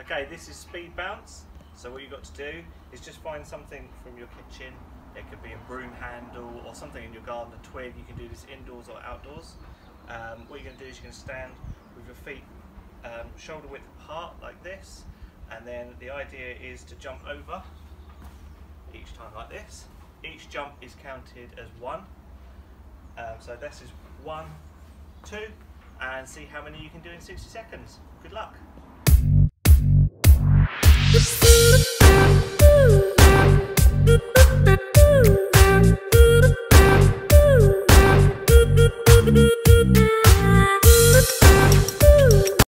Okay, this is speed bounce. So what you've got to do is just find something from your kitchen. It could be a broom handle or something in your garden, a twig. You can do this indoors or outdoors. What you're going to do is you're going to stand with your feet shoulder width apart like this, and then the idea is to jump over each time like this. Each jump is counted as one. So this is 1, 2, and see how many you can do in 60 seconds. Good luck.